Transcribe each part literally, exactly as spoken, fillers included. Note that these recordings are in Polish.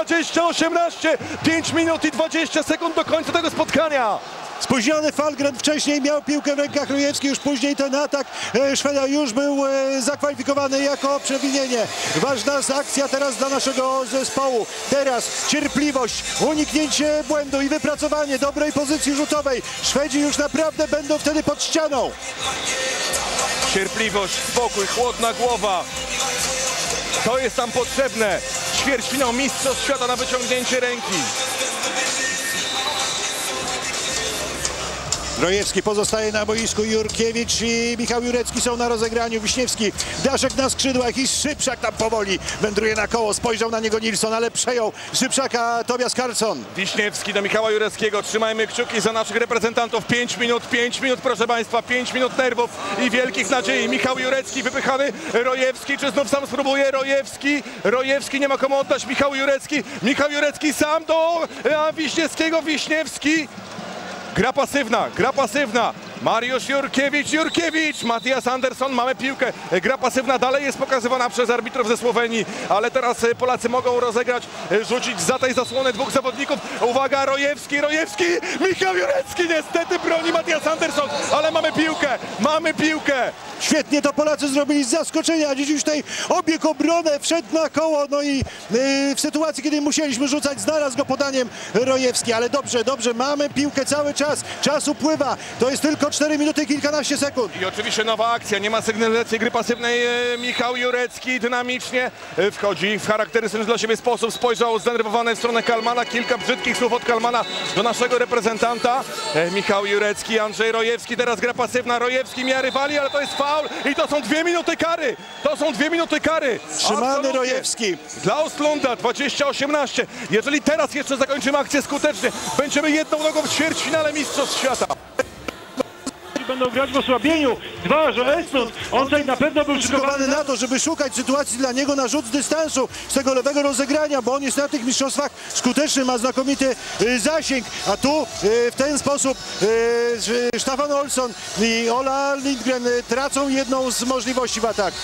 dwadzieścia osiemnaście, pięć minut i dwadzieścia sekund do końca tego spotkania. Spóźniony Falkgren wcześniej miał piłkę w rękach, Rojewski już później ten atak Szweda już był zakwalifikowany jako przewinienie. Ważna akcja teraz dla naszego zespołu. Teraz cierpliwość, uniknięcie błędu i wypracowanie dobrej pozycji rzutowej. Szwedzi już naprawdę będą wtedy pod ścianą. Cierpliwość, spokój, chłodna głowa. To jest tam potrzebne. Ćwierćfinał Mistrzostw Świata na wyciągnięcie ręki. Rojewski pozostaje na boisku, Jurkiewicz i Michał Jurecki są na rozegraniu. Wiśniewski, Daszek na skrzydłach i Szybszak tam powoli wędruje na koło. Spojrzał na niego Nilsson, ale przejął Szybszaka Tobias Karlsson. Wiśniewski do Michała Jureckiego. Trzymajmy kciuki za naszych reprezentantów. pięć minut, pięć minut, proszę Państwa, pięć minut nerwów i wielkich nadziei. Michał Jurecki wypychany, Rojewski, czy znów sam spróbuje? Rojewski, Rojewski nie ma komu oddać, Michał Jurecki, Michał Jurecki sam do a, Wiśniewskiego, Wiśniewski. Gra pasywna, gra pasywna. Mariusz Jurkiewicz, Jurkiewicz, Matias Andersson, mamy piłkę. Gra pasywna dalej jest pokazywana przez arbitrów ze Słowenii, ale teraz Polacy mogą rozegrać, rzucić za tej zasłony dwóch zawodników. Uwaga, Rojewski, Rojewski, Michał Jurecki niestety broni Matias Andersson, ale mamy piłkę, mamy piłkę. Świetnie to Polacy zrobili z zaskoczenia. Dziś już tutaj obiegł obronę, wszedł na koło, no i yy, w sytuacji, kiedy musieliśmy rzucać, znalazł go podaniem Rojewski, ale dobrze, dobrze, mamy piłkę cały czas, czas upływa, to jest tylko cztery minuty i kilkanaście sekund. I oczywiście nowa akcja, nie ma sygnalizacji gry pasywnej. Michał Jurecki dynamicznie wchodzi w charakterystyczny dla siebie sposób, spojrzał zdenerwowany w stronę Kalmana, kilka brzydkich słów od Kalmana do naszego reprezentanta. Michał Jurecki, Andrzej Rojewski, teraz gra pasywna, Rojewski mija rywali, ale to jest faul i to są dwie minuty kary, to są dwie minuty kary. Trzymany Absolutnie. Rojewski. Dla Ostlunda dwadzieścia osiemnaście, jeżeli teraz jeszcze zakończymy akcję skutecznie, będziemy jedną nogą w ćwierćfinale Mistrzostw Świata. Będą grać w osłabieniu. Dwa, że Estlund, on tutaj na pewno był przygotowany na to, żeby szukać sytuacji dla niego na rzut z dystansu z tego lewego rozegrania, bo on jest na tych mistrzostwach skuteczny, ma znakomity y, zasięg, a tu y, w ten sposób y, Staffan Olsson i Ola Lindgren y, tracą jedną z możliwości w ataku.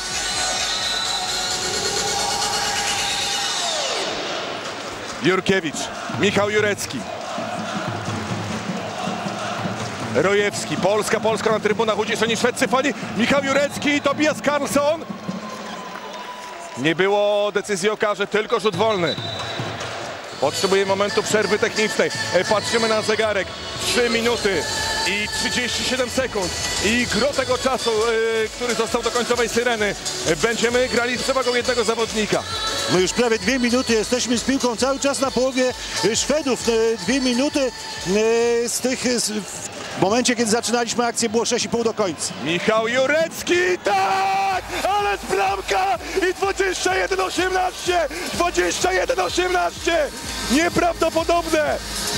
Jurkiewicz, Michał Jurecki. Rojewski, Polska, Polska na trybunach, uciszeni szwedzcy fani, Michał Jurecki i Tobias Karlsson. Nie było decyzji o karze, tylko rzut wolny. Potrzebuje momentu przerwy technicznej. Patrzymy na zegarek. trzy minuty i trzydzieści siedem sekund. I gro tego czasu, który został do końcowej syreny. Będziemy grali z przewagą jednego zawodnika. My już prawie dwie minuty jesteśmy z piłką cały czas na połowie Szwedów. Dwie minuty z tych... W momencie, kiedy zaczynaliśmy akcję, było sześć i pół do końca. Michał Jurecki, tak! Ale z bramka i dwadzieścia jeden osiemnaście! dwadzieścia jeden osiemnaście! Nieprawdopodobne!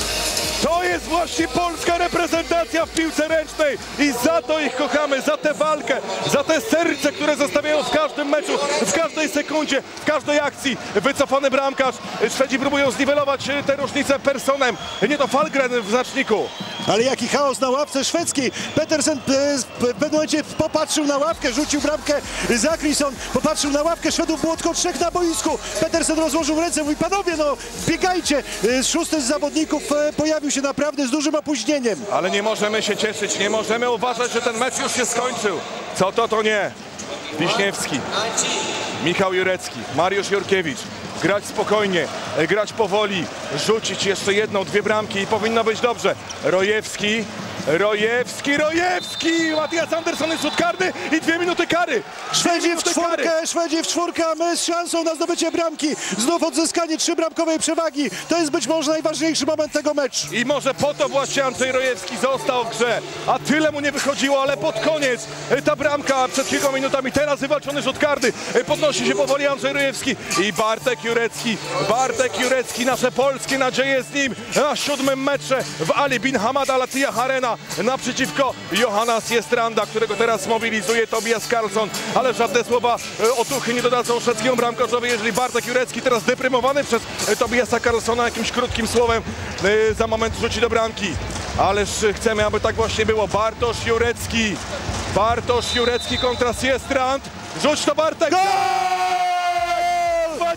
To jest właśnie polska reprezentacja w piłce ręcznej i za to ich kochamy, za tę walkę, za te serce, które zostawiają w każdym meczu, w każdej sekundzie, w każdej akcji. Wycofany bramkarz, Szwedzi próbują zniwelować tę różnicę personem, nie to Falkgren w znaczniku. Ale jaki chaos na ławce szwedzkiej. Petersen w pewnym momencie popatrzył na ławkę, rzucił bramkę Zachrisson, popatrzył na ławkę Szwedów, było tylko trzech na boisku. Petersen rozłożył ręce, mówi: panowie, no biegajcie. Szósty z zawodników pojawił się naprawdę z dużym opóźnieniem. Ale nie możemy się cieszyć, nie możemy uważać, że ten mecz już się skończył. Co to, to nie. Wiśniewski, Michał Jurecki, Mariusz Jurkiewicz. Grać spokojnie, grać powoli, rzucić jeszcze jedną, dwie bramki i powinno być dobrze. Rojewski, Rojewski, Rojewski! Matias Andersson jest rzut karny i dwie minuty kary. Szwedzi w czwórkę, Szwedzi w czwórkę, a my z szansą na zdobycie bramki. Znów odzyskanie trzybramkowej przewagi. To jest być może najważniejszy moment tego meczu. I może po to właśnie Andrzej Rojewski został w grze, a tyle mu nie wychodziło, ale pod koniec ta bramka przed kilkoma minutami, teraz wywalczony rzut karny. Podnosi się powoli Andrzej Rojewski i Bartek Jurecki. Bartek Jurecki, nasze polskie nadzieje z nim na siódmym metrze w Ali bin Hamad Al Attiyah Arena naprzeciwko Johana Siestranda, którego teraz mobilizuje Tobias Karlsson, ale żadne słowa otuchy nie dodadzą szwedzkiemu bramkarzowi, jeżeli Bartek Jurecki, teraz deprymowany przez Tobiasa Karlssona jakimś krótkim słowem, za moment rzuci do bramki. Ależ chcemy, aby tak właśnie było. Bartosz Jurecki, Bartosz Jurecki kontra Siestrand. Rzuć to, Bartek! Gol!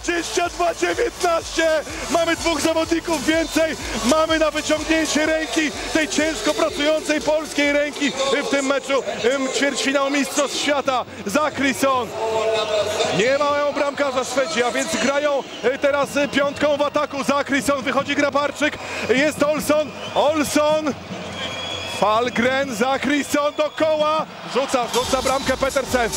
dwadzieścia dwa dziewiętnaście. Mamy dwóch zawodników więcej. Mamy na wyciągnięcie ręki, tej ciężko pracującej polskiej ręki w tym meczu ćwierćfinału Mistrzostw Świata. Zachrisson. Nie mają bramkarza Szwedzi, a więc grają teraz piątką w ataku. Zachrisson, wychodzi Grabarczyk, jest Olsson. Olsson. Falgren, Zachrisson do koła. Rzuca, rzuca bramkę Petersen.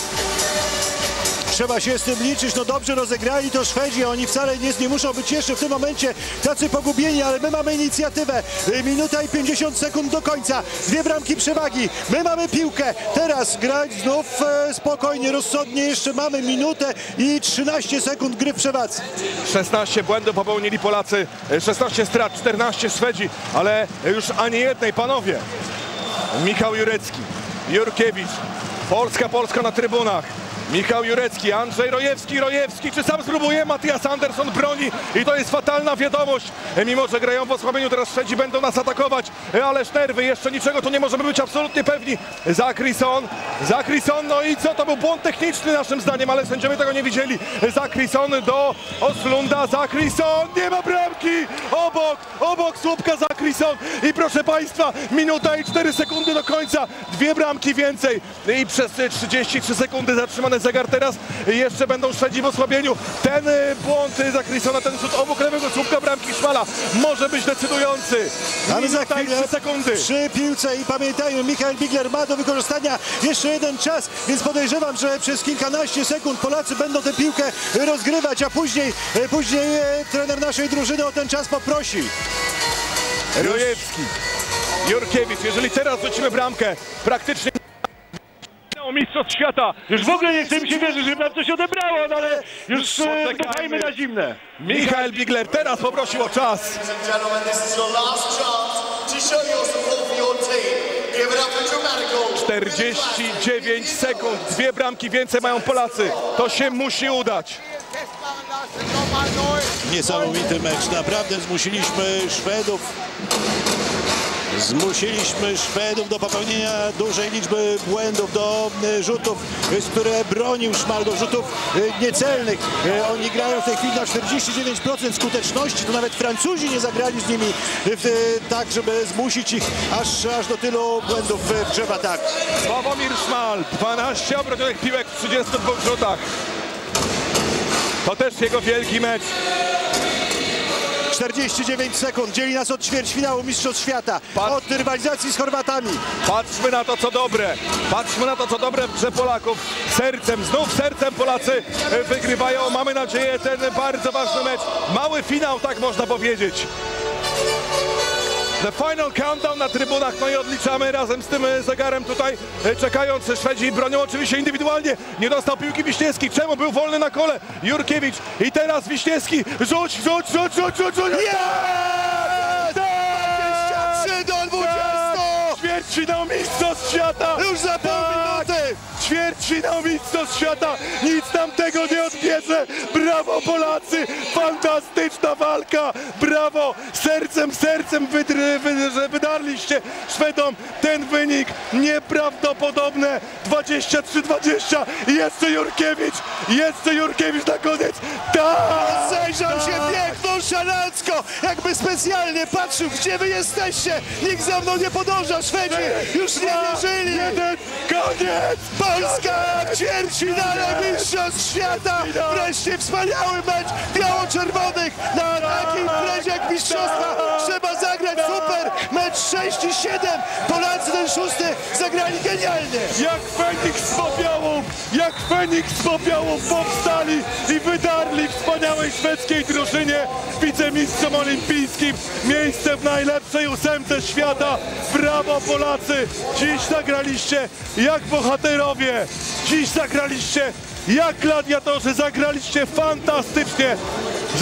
Trzeba się z tym liczyć, no dobrze rozegrali to Szwedzi, oni wcale nie, nie muszą być jeszcze w tym momencie tacy pogubieni, ale my mamy inicjatywę, minuta i pięćdziesiąt sekund do końca, dwie bramki przewagi, my mamy piłkę, teraz grać znów e, spokojnie, rozsądnie, jeszcze mamy minutę i trzynaście sekund gry w przewadze. szesnaście błędów popełnili Polacy, szesnaście strat, czternaście Szwedzi, ale już ani jednej, panowie. Michał Jurecki, Jurkiewicz, Polska, Polska na trybunach. Michał Jurecki, Andrzej Rojewski, Rojewski, czy sam spróbuje? Matthias Andersson broni i to jest fatalna wiadomość. Mimo że grają w osłabieniu, teraz Szwedzi będą nas atakować, ależ nerwy, jeszcze niczego tu nie możemy być absolutnie pewni. Zachrisson, Zachrisson, no i co? To był błąd techniczny naszym zdaniem, ale sędziowie tego nie widzieli. Zachrisson do Oslunda, Zachrisson, nie ma bramki! Obok, obok słupka Zachrisson i proszę Państwa, minuta i cztery sekundy do końca, dwie bramki więcej i przez trzydzieści trzy sekundy zatrzymane zegar teraz. Jeszcze będą Szwedzi w osłabieniu. Ten błąd Zachrissona, ten rzut obok lewego słupka bramki Szmala może być decydujący. Mamy za chwilę trzy sekundy. Przy piłce i pamiętajmy, Michael Bigler ma do wykorzystania jeszcze jeden czas, więc podejrzewam, że przez kilkanaście sekund Polacy będą tę piłkę rozgrywać, a później, później trener naszej drużyny o ten czas poprosi. Rojewski, Jurkiewicz, jeżeli teraz rzucimy bramkę, praktycznie Mistrzostw Świata. Już w ogóle nie chce mi się wierzyć, że nam coś odebrało, no ale już e, dajmy na zimne. Michael Bigler teraz poprosił o czas. czterdzieści dziewięć sekund, dwie bramki więcej mają Polacy. To się musi udać. Niesamowity mecz, naprawdę zmusiliśmy Szwedów. Zmusiliśmy Szwedów do popełnienia dużej liczby błędów, do rzutów, z które bronił Szmal, do rzutów niecelnych. Oni grają w tej chwili na czterdzieści dziewięć procent skuteczności, to nawet Francuzi nie zagrali z nimi tak, żeby zmusić ich aż, aż do tylu błędów w grze w ataku. Sławomir Szmal, dwanaście obrotionych piłek w trzydziestu dwóch rzutach. To też jego wielki mecz. czterdzieści dziewięć sekund dzieli nas od ćwierćfinału Mistrzostw Świata, od rywalizacji z Chorwatami. Patrzmy na to, co dobre. Patrzmy na to, co dobre w grze Polaków. Sercem, znów sercem Polacy wygrywają. Mamy nadzieję, ten bardzo ważny mecz. Mały finał, tak można powiedzieć. The final countdown na trybunach, no i odliczamy razem z tym zegarem tutaj, czekając. Szwedzi bronią oczywiście indywidualnie. Nie dostał piłki Wiśniewski. Czemu? Był wolny na kole. Jurkiewicz i teraz Wiśniewski. Rzuć, rzuć, rzuć, rzuć, rzuć, rzuć. dwadzieścia trzy do dwudziestu! Ćwierćfinał Mistrzostw Świata. Już za pół minuty! Ćwierćfinał Mistrzostw Świata, nic nam tego nie odbierze. Brawo Polacy, fantastyczna walka, brawo, sercem, sercem wydry, wy, wydarliście Szwedom ten wynik nieprawdopodobne, dwadzieścia trzy dwadzieścia i jeszcze Jurkiewicz, jeszcze Jurkiewicz na koniec, tak! Zajrzał się bieg nonszalancko, jakby specjalnie patrzył, gdzie wy jesteście, nikt za mną nie podąża, Szwedzi już nie wierzyli. Jeden, koniec! Polska w ćwierćfinale Mistrzostw Świata! Wreszcie wspaniały mecz biało-czerwonych na takiej imprezie jak mistrzostwa. Trzeba zagrać super! Mecz sześć i siedem. Polacy ten szósty zagrali genialnie. Jak Feniks z popiołów, jak Feniks z popiołów powstali i wydarli wspaniałej szwedzkiej drużynie, wicemistrzom olimpijskim, miejsce w najlepszej ósemce świata. Brawo Polacy! Dziś zagraliście jak bohaterowie, dziś zagraliście jak gladiatorzy, zagraliście fantastycznie.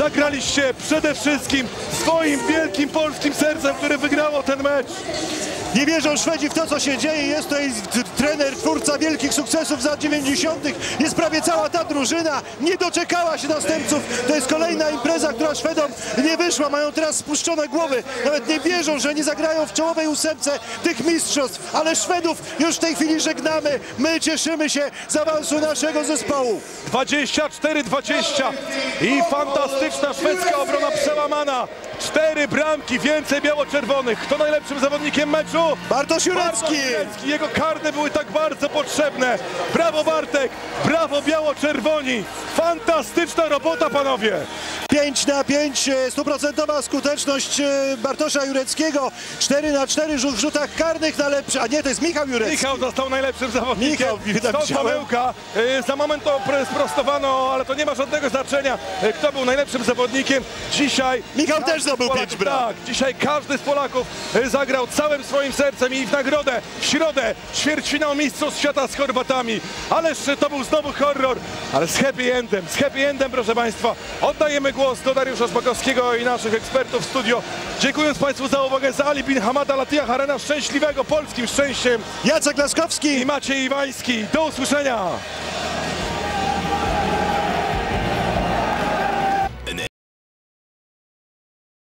Zagraliście przede wszystkim swoim wielkim polskim sercem, które wygrało ten mecz. Nie wierzą Szwedzi w to, co się dzieje. Jest tutaj t- trener, twórca wielkich sukcesów z lat dziewięćdziesiątych. Jest prawie cała ta drużyna. Nie doczekała się następców. To jest kolejna impreza, która Szwedom nie wyszła. Mają teraz spuszczone głowy. Nawet nie wierzą, że nie zagrają w czołowej ósemce tych mistrzostw. Ale Szwedów już w tej chwili żegnamy. My cieszymy się z awansu naszego zespołu. dwadzieścia cztery dwadzieścia i fantastyczna szwedzka obrona przełamana. Cztery bramki, więcej biało-czerwonych. Kto najlepszym zawodnikiem meczu? Bartosz Jurecki. Bartosz Jurecki. Jego karne były tak bardzo potrzebne. Brawo Bartek, brawo biało-czerwoni. Fantastyczna robota, panowie. pięć na pięć, stuprocentowa skuteczność e, Bartosza Jureckiego. cztery na cztery rzut w rzutach karnych, no ale, a nie, to jest Michał Jurecki. Michał został najlepszym zawodnikiem. Michał, To widziałem. pomyłka. E, Za moment to pre- sprostowano, ale to nie ma żadnego znaczenia, e, kto był najlepszym zawodnikiem. Dzisiaj Michał każdy też zdobył z Polaków- pięć bram. Tak, dzisiaj każdy z Polaków e, zagrał całym swoim sercem i w nagrodę w środę ćwierćfinał Mistrzostw Świata z Chorwatami. Ależ to był znowu horror, ale z happy endem, z happy endem, proszę Państwa. Oddajemy głos do Dariusza Szpakowskiego i naszych ekspertów w studio. Dziękując Państwu za uwagę, za Ali bin Hamada Latija Harena, szczęśliwego polskim szczęściem Jacek Laskowski. i Maciej Iwański. Do usłyszenia.